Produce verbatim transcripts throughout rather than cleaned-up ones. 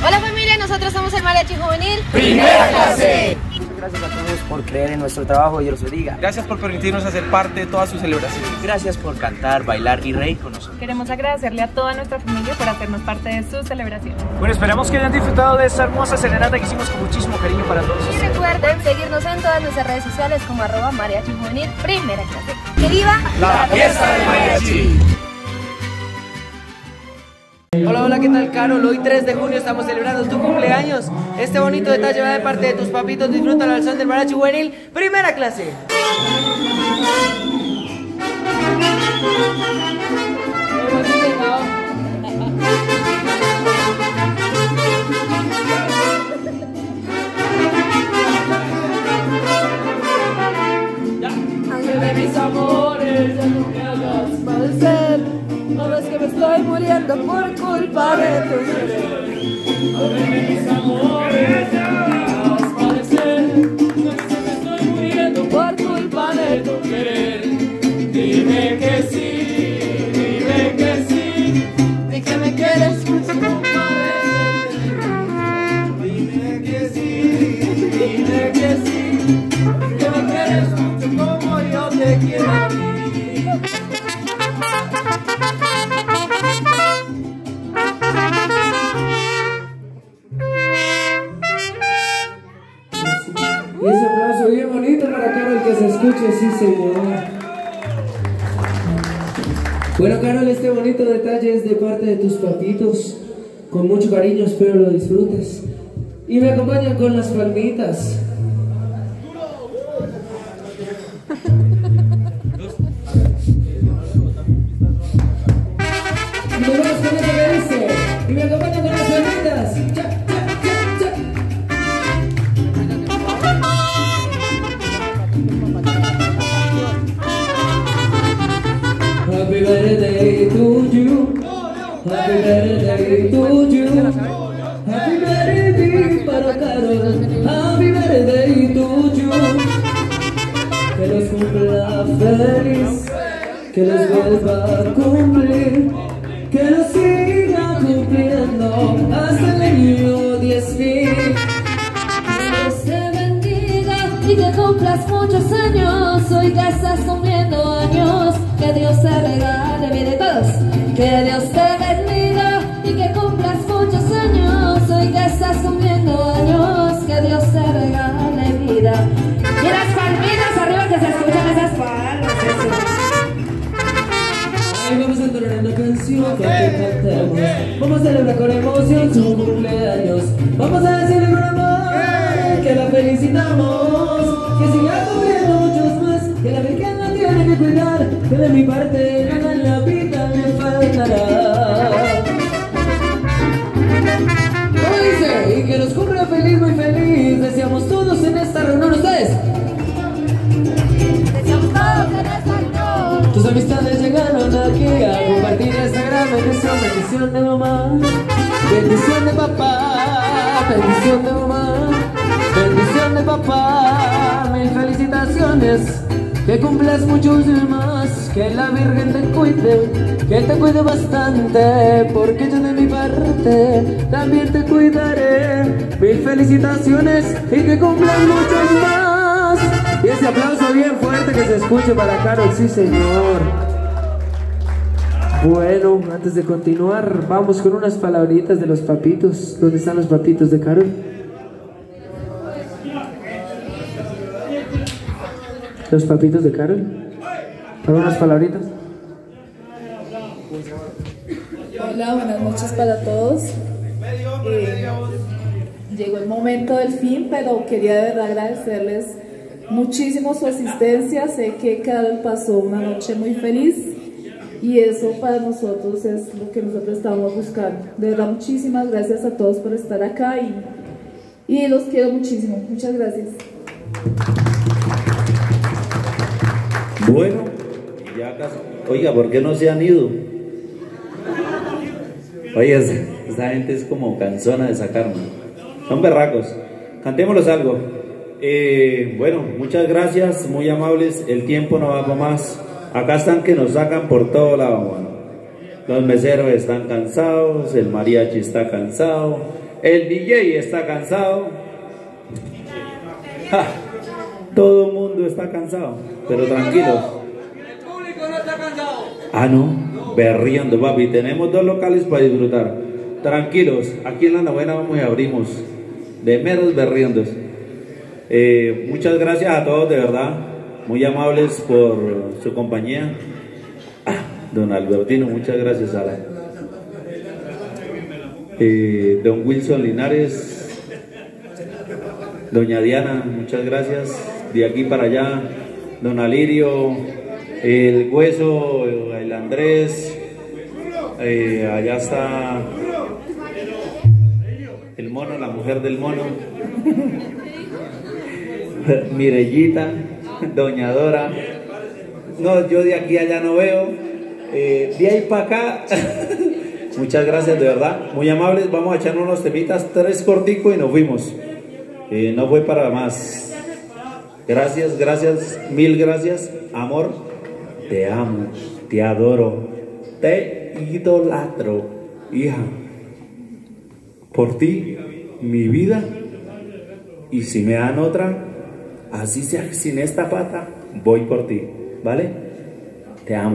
Hola familia, nosotros somos el Mariachi Juvenil Primera Clase. Muchas gracias a todos por creer en nuestro trabajo, Dios los bendiga. Gracias por permitirnos hacer parte de todas sus celebraciones. Gracias por cantar, bailar y reír con nosotros. Queremos agradecerle a toda nuestra familia por hacernos parte de sus celebraciones. Bueno, esperamos que hayan disfrutado de esta hermosa serenata que hicimos con muchísimo cariño para todos. Y recuerden seguirnos en todas nuestras redes sociales como arroba Mariachi Juvenil Primera Clase. ¡Que viva la fiesta del mariachi! Hola, hola, ¿qué tal, Carol? Hoy tres de junio estamos celebrando tu cumpleaños. Este bonito detalle va de parte de tus papitos. Disfrútalo al son del Mariachi Juvenil Primera Clase. Ángel de mis amores, ya no me hagas padecer. No ves que me estoy muriendo por culpa de tu querer. Ángel de mis amores, ya no me hagas padecer. No ves que me estoy muriendo por culpa de tu querer. Dime que sí, dime que sí, di que me quieres mucho parecerte. Dime que sí, dime que sí, que me quieres mucho como yo te quiero a ti. Y ese aplauso bien bonito para Carol, que se escuche, sí señor. Bueno, Carol, este bonito detalle es de parte de tus papitos. Con mucho cariño, espero lo disfrutes. Y me acompañan con las palmitas. Y nos vamos con este que dice. Y me acompañan con las palmitas. ¡Cha, cha, cha, cha! Happy birthday to you. Happy birthday to you. Happy birthday para Carol. Happy birthday to you. Que los cumpla feliz. Que los vuelva a cumplir. Que los siga cumpliendo hasta el año diez mil. Dios te bendiga y que cumplas muchos años. Hoy que estás cumpliendo años. Que Dios te regale, mire todos. Que Dios te bendiga y que cumplas muchos años. Hoy que estás cumpliendo años. Que Dios te regale vida. Y las palmitas arriba que se escuchan esas palmas. Ay, vamos a entonar una canción para que cantemos. Vamos a celebrar con emoción su cumpleaños. Vamos a decirle con amor que la felicitamos. Que siga cumpliendo muchos más. Que la Virgen la tiene que cuidar. Que de mi parte nada en la vida me faltará. ¿Cómo dice? Y que nos cumpla feliz, muy feliz. Deseamos todos en esta reunión. ¿Ustedes? Deseamos todos en esta reunión. Tus amistades llegaron aquí a compartir esta gran bendición. Bendición de mamá, bendición de papá, bendición de mamá, bendición de papá. Mil felicitaciones, que cumplas muchos más. Que la Virgen te cuide, que te cuide bastante. Porque yo de mi parte también te cuidaré. Mil felicitaciones y que cumplas muchos más. Y ese aplauso bien fuerte que se escuche para Carol, sí señor. Bueno, antes de continuar, vamos con unas palabritas de los papitos. ¿Dónde están los papitos de Carol? Los papitos de Carol. ¿Para unas palabritas? Hola, buenas noches para todos. Eh, llegó el momento del fin, pero quería de verdad agradecerles muchísimo su asistencia. Sé que Carol pasó una noche muy feliz y eso para nosotros es lo que nosotros estamos buscando. De verdad, muchísimas gracias a todos por estar acá y, y los quiero muchísimo. Muchas gracias. Bueno, ya casi. Oiga, ¿por qué no se han ido? Oiga, esta gente es como cansona de sacarme. Son berracos. Cantémoslos algo. Eh, bueno, muchas gracias, muy amables. El tiempo no va para más. Acá están que nos sacan por todo lado, bueno. Los meseros están cansados, el mariachi está cansado, El D J está cansado. Ja, todo el mundo está cansado, pero tranquilos. El público no está cansado. Ah, no, berriendo, papi. Tenemos dos locales para disfrutar. Tranquilos, aquí en la novena vamos y abrimos. De meros berriendos. Eh, muchas gracias a todos, de verdad. Muy amables por su compañía. Ah, don Albertino, muchas gracias, Sara. Eh, don Wilson Linares, doña Diana, muchas gracias. De aquí para allá, don Alirio, el Hueso, el Andrés, eh, allá está el mono, la mujer del mono, Mirellita, doña Dora. No, yo de aquí allá no veo, eh, de ahí para acá. Muchas gracias, de verdad, muy amables. Vamos a echarnos unos temitas, tres corticos y nos fuimos. Eh, no fue para más. Gracias, gracias, mil gracias, amor. Te amo, te adoro, te idolatro, hija. Por ti, mi vida. Y si me dan otra, así sea sin esta pata, voy por ti, ¿vale? Te amo.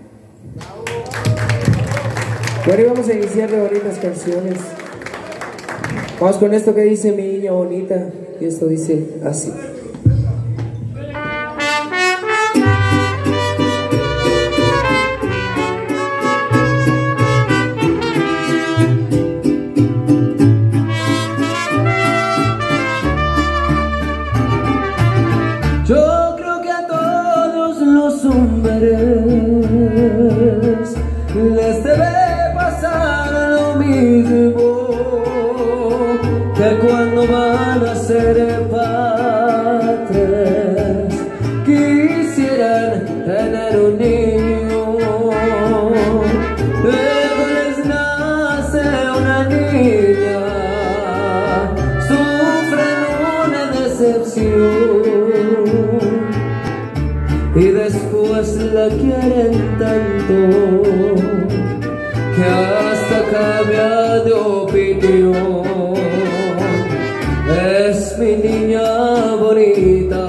Bueno, y vamos a iniciar de bonitas canciones. Vamos con esto que dice Mi Niña Bonita. Y esto dice así. Yo creo que a todos los hombres les debe pasar lo mismo, que cuando van a ser padres quisieran tener un niño. Luego les nace una niña, sufren una decepción y después la quieren tanto que hasta cambia de opinión. Es mi niña bonita,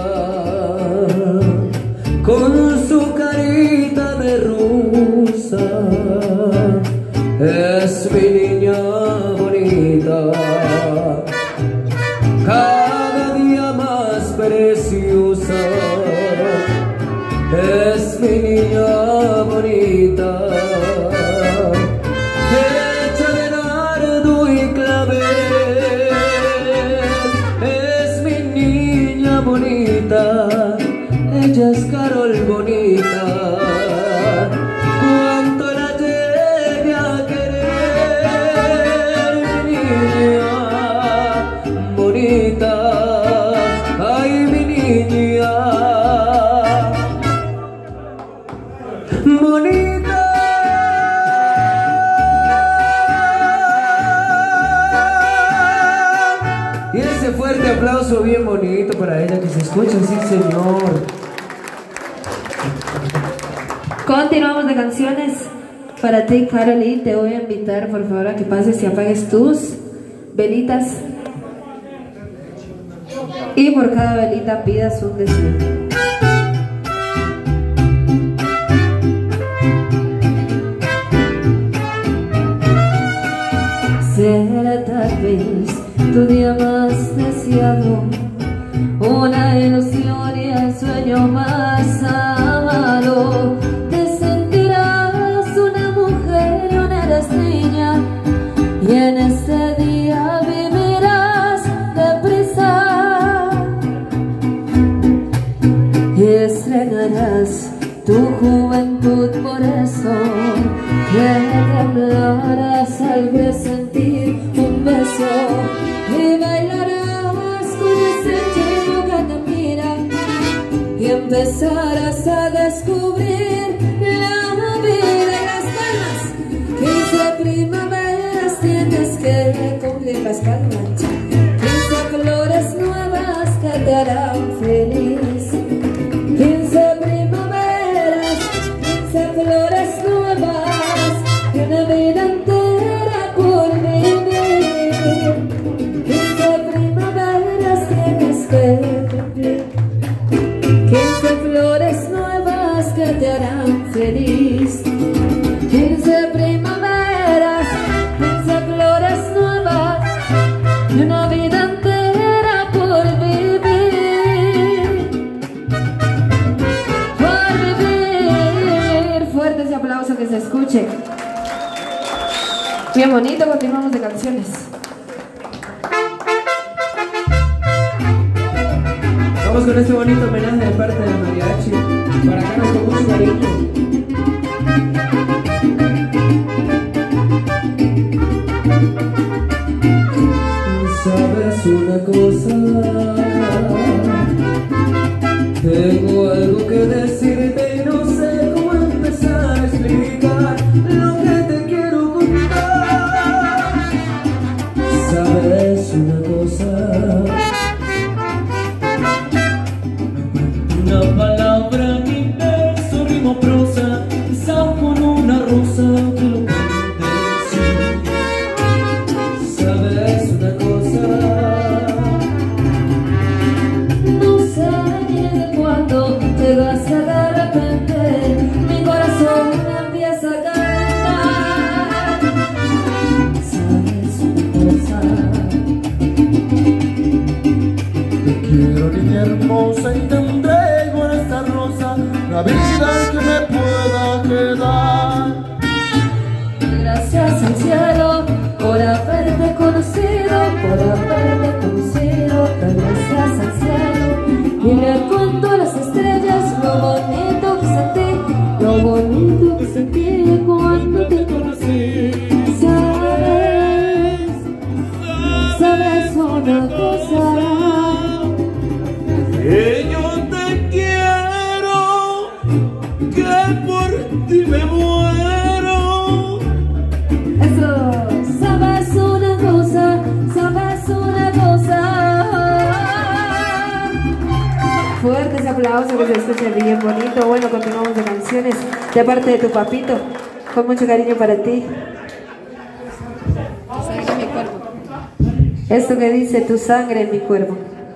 con su carita de rusa. Es mi niña bonita, cada día más preciosa. Es mi niña bonita, hecha de nardo y clavel. Es mi niña bonita, ella es Carol bonita. Cuánto la llegue a querer, mi niña bonita. Ay, mi niña bonita. Y ese fuerte aplauso bien bonito para ella, que se escucha, sí señor. Continuamos de canciones. Para ti, Caroline, te voy a invitar por favor a que pases y apagues tus velitas. Y por cada velita pidas un deseo. Será tal vez tu día más deseado, una ilusión y el sueño más amado. Te sentirás una mujer y una eres niña, y en este día vivirás deprisa y estrenarás tu juventud. Por eso que temblarás al presentir un beso y bailarás con ese chico que te mira y empezarás a descubrir la vida y las palmas. Quince primaveras tienes que cumplir las palmas, quince flores nuevas que te harán feliz. Quince primaveras, quince flores nuevas y una vida entera por vivir. Bien bonito, continuamos de canciones. Vamos con este bonito homenaje de parte del mariachi. Para acá con mucho cariño. Sabes una cosa, tengo algo que decirte y no sé cómo empezar a explicar lo que te quiero contar. Sabes una cosa, una palabra, mi verso, rimo, prosa, quizás con una rosa que lo puede decir. Sabes una cosa, No sé ni de cuándo te vas a de repente, mi corazón me empieza a cantar. Sabes una cosa, te quiero niña hermosa y te entrego en esta rosa la vida que me pueda quedar. gracias al cielo por haberte conocido, por haberte conocido, gracias al cielo. Y le cuento a las estrellas lo bonito que sentí, lo bonito que sentí cuando te conocí. Sabes, sabes una cosa, Que yo te quiero, que por ti me muero. eso, sabes una cosa, sabes una cosa. Fuertes aplausos, que se escuche bien bonito. Bueno, continuamos de canciones de parte de tu papito, con mucho cariño para ti. Esto que dice tu sangre en mi cuerpo.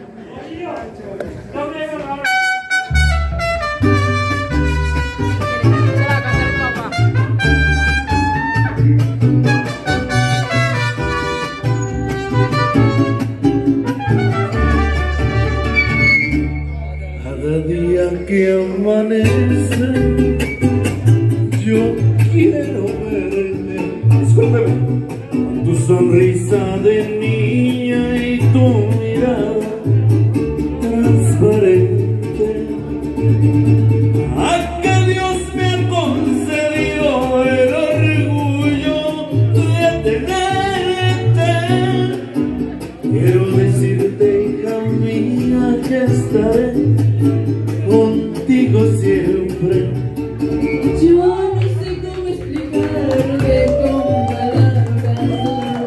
Cada día que amanece, yo quiero verte. Discúlpeme. Con tu sonrisa de niña y tu mirada transparente. A que Dios me ha concedido el orgullo de tenerte. Quiero decirte, hija mía, que estaré contigo siempre. Yo no sé cómo explicarte con palabras,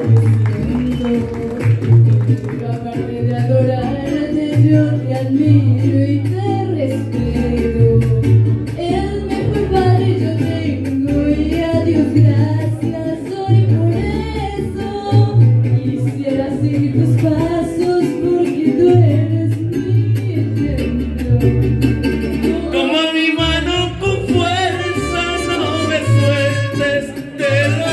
aparte de adorarte, yo te admiro y te respeto. El mejor padre yo tengo y a Dios gracias doy por eso. Quisiera seguir tus pasos porque tú eres mi ejemplo. Toma mi mano con fuerza, no me sueltes, te lo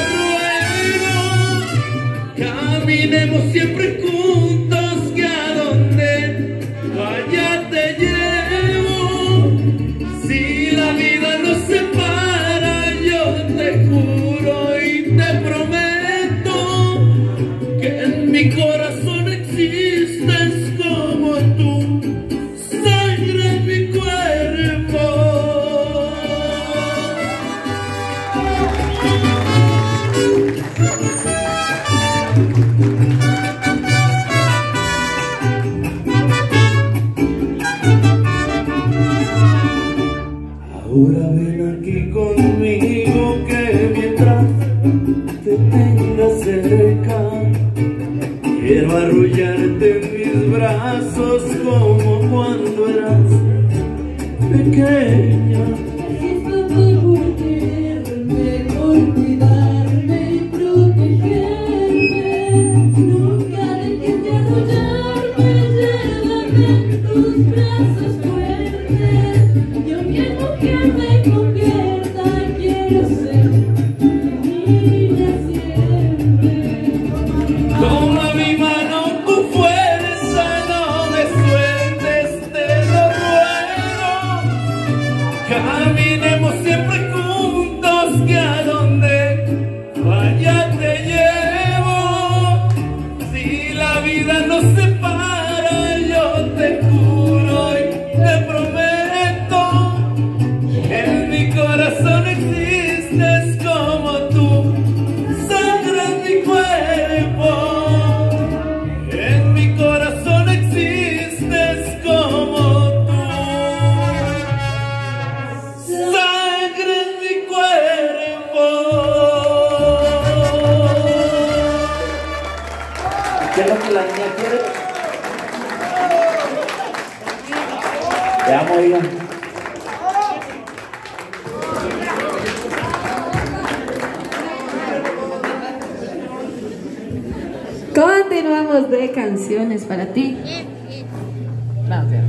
ruego. Caminemos siempre juntos, que a donde vaya te llevo. Si la vida nos separa, yo te juro y te prometo que en mi corazón existes como tú. Sangre en mi cuerpo. Ahora ven aquí conmigo, que mientras te tenga cerca, quiero arrullarte en mis brazos como cuando eras pequeña. Esto por quererme, por cuidarme y protegerme. Nunca dejes de arrullarme, llévame en tus brazos fuertes. Y aunque mujer me convierta, quiero ser tu niña siempre. Toma mi mano con fuerza, no me sueltes, te lo ruego. Si la vida nos separa, yo te juro y te prometo, en mi corazón existes como tú, sangre en mi cuerpo. En mi corazón existes como tú, sangre en mi cuerpo. ¿Qué es lo que la niña quiere? Te amo, hija. Continuamos de canciones para ti. Gracias.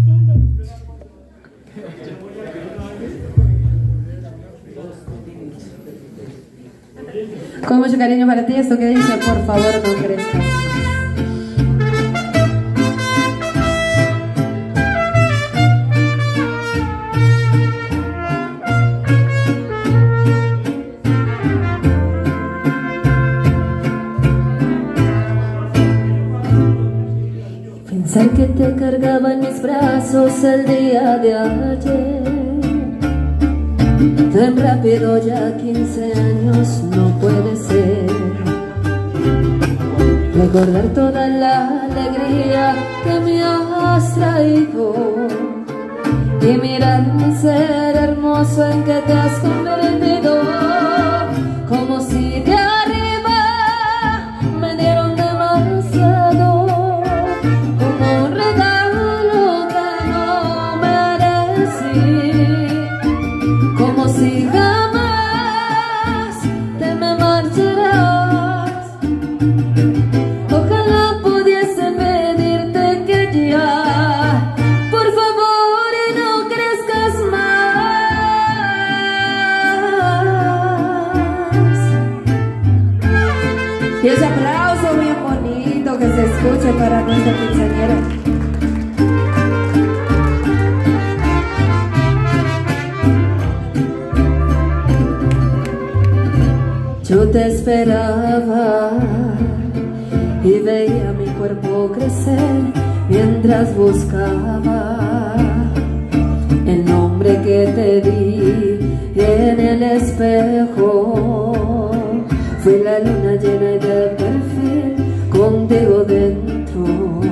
Con mucho cariño para ti, esto que dice, por favor no crezcas. Pensar que te cargaba en mis brazos el día de ayer, tan rápido ya quince años no puede ser. Recordar toda la alegría que me has traído y mirar mi ser hermoso en que te has convertido, como si de arriba me dieron demasiado, como un regalo que no merecí, como si jamás te me marcharás. Ojalá pudiese pedirte que ya, por favor, no crezcas más. Y ese aplauso bien bonito que se escuche para nuestra quinceañera. Yo te esperaba y veía mi cuerpo crecer mientras buscaba el nombre que te di en el espejo. Fui la luna llena de perfil contigo dentro.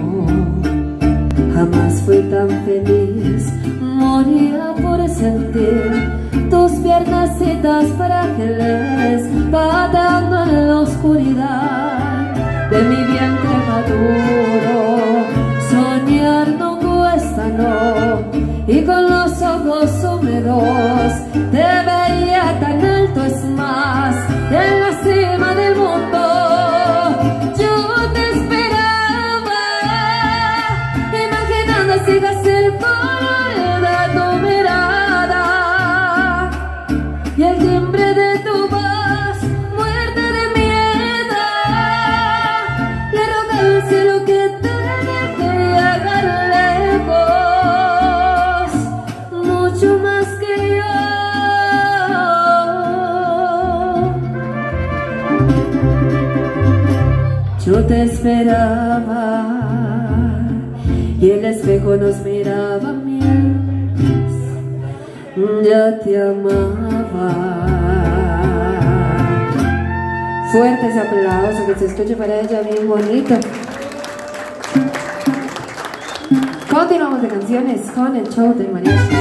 Jamás fui tan feliz, moría por sentir tus piernecitas frágiles pateando en la oscuridad de mi vientre maduro. Soñar no cuesta, no, y con los ojos húmedos te veía tan alto, es más, en la cima del mundo. Yo te esperaba, imaginando así de ser color de tu mirada y el timbre de tu voz, muerte de miedo. Le rogué al cielo que te deje llegar lejos, mucho más que yo. Yo te esperaba y el espejo nos miraba mientras ya te amaba. Fuerte ese aplauso, que se escuche para ella bien bonito. Continuamos de canciones con el show del mariachi.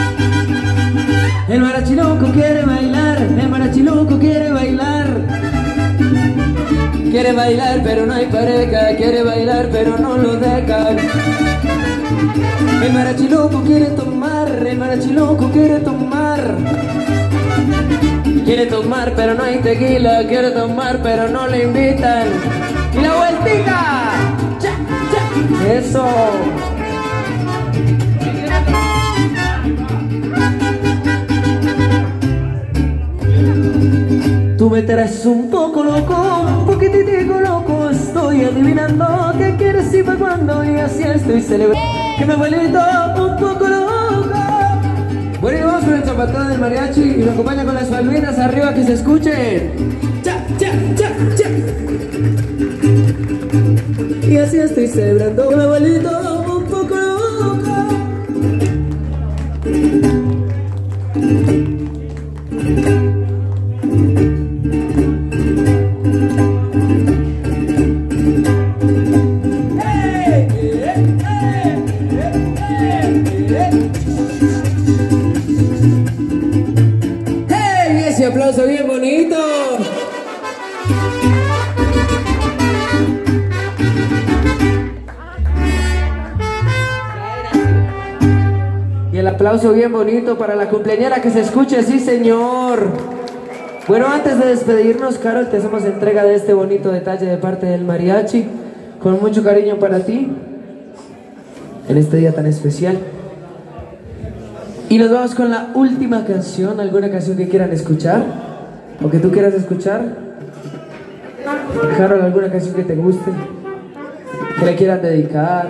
El marachiluco quiere bailar, el marachiluco quiere bailar. Quiere bailar pero no hay pareja, quiere bailar pero no lo dejan. El marachiluco quiere tomar, el marachiluco quiere tomar. Quiere tomar pero no hay tequila, quiere tomar pero no le invitan. ¡Y la vueltita! ¡Cha, cha! ¡Eso! Tú me traes un poco loco, un poquititico loco. Estoy adivinando qué quieres y para cuándo, y así estoy celebrando que me vuelvo un poco loco. Bueno, y vamos con el zapatón del mariachi y lo acompaña con las palmitas arriba que se escuchen. ¡Cha, cha, cha, cha! y así estoy celebrando que me he vuelto un poco loca. ¡Hey! Ese aplauso bien bonito. Y el aplauso bien bonito para la cumpleañera que se escuche, sí señor. Bueno, antes de despedirnos, Carol, te hacemos entrega de este bonito detalle de parte del mariachi, con mucho cariño para ti, en este día tan especial. Y nos vamos con la última canción, alguna canción que quieran escuchar, o que tú quieras escuchar. Carol, alguna canción que te guste, que le quieran dedicar.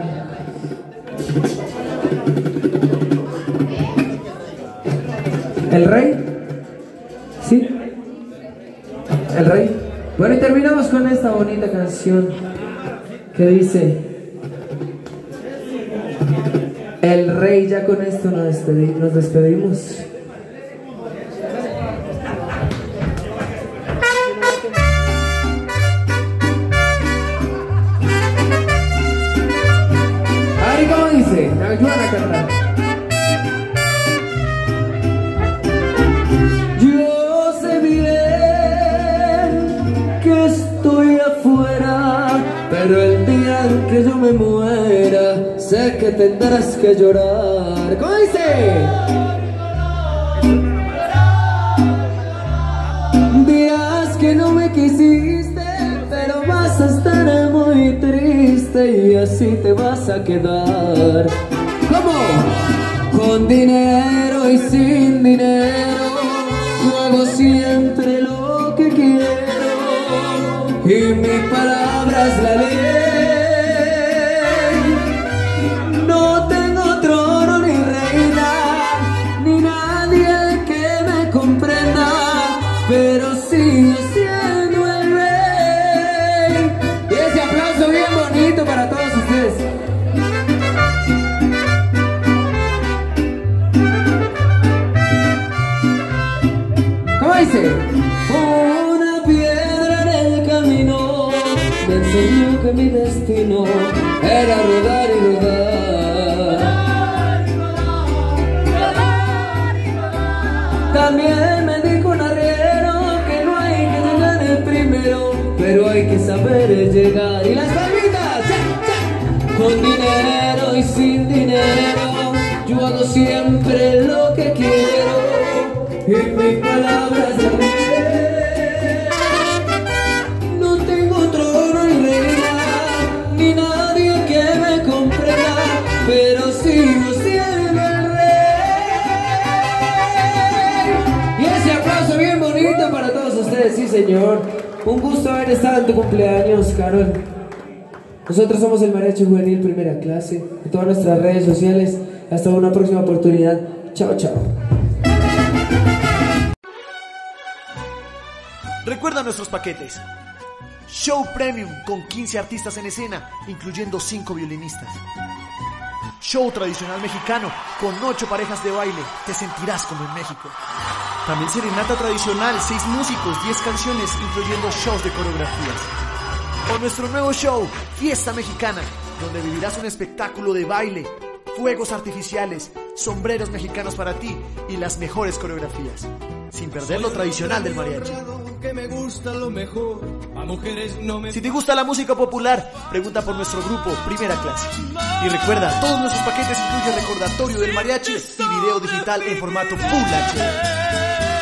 ¿El rey? ¿Sí? ¿El rey? Bueno, y terminamos con esta bonita canción que dice: El rey. Ya con esto nos, despedi nos despedimos. Ari, ¿cómo dice? Me ayudan a cantar. Yo sé bien que estoy afuera, pero el día en que yo me muera, sé que tendrás que llorar. ¿Cómo dice? Dirás que no me quisiste, pero vas a estar muy triste y así te vas a quedar. ¿Cómo? Con dinero y sin dinero, yo hago siempre lo que quiero y mi palabra es la ley. No tengo trono ni reina, ni nadie que me comprenda, pero sigo siendo el rey. Y ese aplauso bien bonito para todos ustedes. ¿Cómo dice? Una piedra en el camino me enseñó que mi destino era rodar y rodar. También me dijo un arriero que no hay que llegar el primero, pero hay que saber llegar. Y las palmitas, ¡cha, cha! Con dinero y sin dinero, yo hago siempre lo que quiero y mis palabras la ley. No tengo trono ni reina, ni nadie que me comprenda, pero sigo siendo el rey. Y ese aplauso bien bonito para todos ustedes, sí señor. Un gusto haber estado en tu cumpleaños, Carol. Nosotros somos el Mariachi Juvenil Primera Clase, en todas nuestras redes sociales. Hasta una próxima oportunidad. Chao, chao. Recuerda nuestros paquetes: Show Premium con quince artistas en escena, incluyendo cinco violinistas. Show tradicional mexicano con ocho parejas de baile, te sentirás como en México. También serenata tradicional, seis músicos, diez canciones, incluyendo shows de coreografías. O nuestro nuevo show, Fiesta Mexicana, donde vivirás un espectáculo de baile, fuegos artificiales, sombreros mexicanos para ti y las mejores coreografías, sin perder lo tradicional del mariachi. Si te gusta la música popular, pregunta por nuestro grupo Primera Clase. Y recuerda, todos nuestros paquetes incluyen recordatorio del mariachi y video digital en formato Full H D.